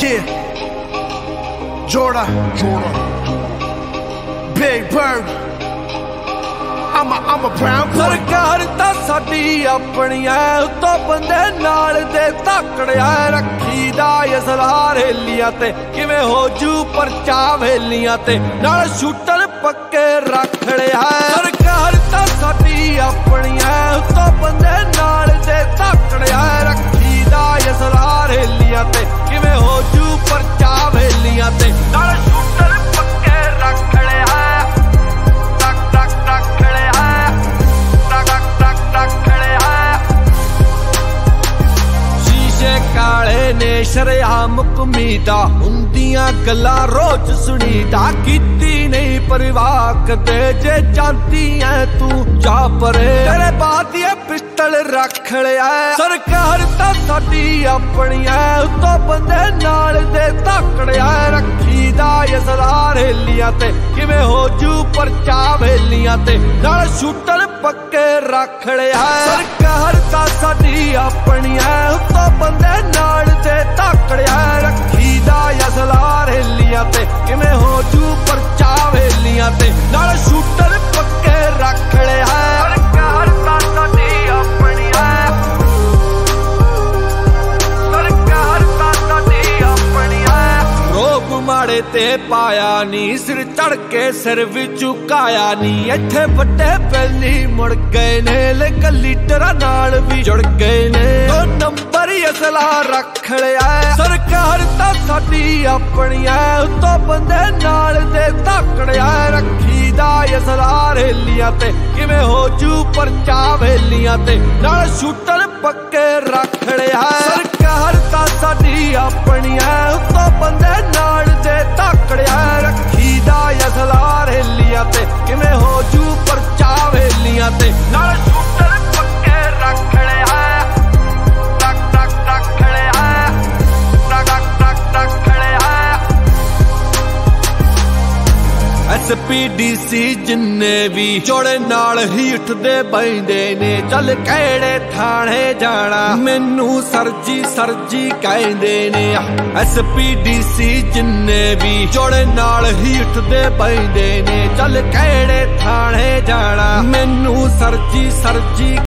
Yeah, Jordan, Big Bird. I'm a brown boy. सरकार ਤਾਂ ਸਾਡੀ ਆਪਣੀ ਐ ਉਤੋਂ ਬੰਦੇ ਨਾਲ ਦੇ ਧਾਕੜਿਆ ਰੱਖੀ ਦਾ ਅਸਲਾਰ ਹੇਲੀਆਂ ਤੇ ਕਿਵੇਂ ਹੋ ਜੂ ਪਰਚਾ ਵੇਲੀਆਂ ਤੇ ਨਾਲ ਸ਼ੂਟਰ ਪੱਕੇ ਰੱਖ ਲਿਆ ਸਰਕਾਰ ਤਾਂ ਸਾਡੀ ਆਪਣੀ ਐ ਉਤੋਂ ਬੰਦੇ ਨਾਲ ਦੇ ਧਾਕੜਿਆ ਰੱਖੀ ਦਾ ਅਸਲਾਰ ਹੇਲੀਆਂ ਤੇ ਕਿਵੇਂ ਹੋ ਜੂ ਪਰਚਾ ਵੇਲੀਆਂ ਤੇ ਨਾਲ ਸ਼ੂਟਰ ਪੱਕੇ ਰੱਖ ਲਿਆ काले ने शरेआम कमीदा हुंदियां गल्लां रोज सुनीदा कीती नहीं परवाह कदे जे जानती है तू जा परे तेरे बात ये पिस्टल रख लिया सरकार तां साडी अपनी है उतो बंदे नाल दे धकड़िया रखी दा असलार हेलियां ते किवें हो जू परचा वेलियां ते नाल शूटर पक्के रख लिया सरकार तां साडी अपनी है उतो बंदे नाल दे धकड़िया रखी दा असलार हेलियां ते किवें हो जू परचा वेलियां ते नाल शूटर पक्के रख लिया सरकार तां साडी अपनी है सरकार तां साडी अपनी है रोब माड़े ते पाया नी सिर चढ़ के सिर भी झुकाया नी इत्थे वड्डे पहली मुड़ गए ने लेकिन लीडरां नाल भी जुड़ गए ने दो नंबर असला रख लिया सरकार तां साडी अपनी है उतो बंदे नाल दे धकड़िया रखी दा असलार हेलियां ते किवें हो जू परचा वेलियां ते नाल शूटर पक्के रख लिया सरकार तां साडी अपनी है उतो बंदे नाल दे धकड़िया रखी दा असलार हेलियां ते किवें हो जू परचा वेलियां ते नाल शूटर पक्के रख लिया SPDC जिन्ने भी जोड़े नाल ही उठदे बैंदे ने चल केड़े थाने जाना मैनू सरजी सरजी कहंदे ने SPDC जिन्ने भी जोड़े नाल ही उठदे बैंदे ने चल केड़े थाने जाना मैनू सरजी सरजी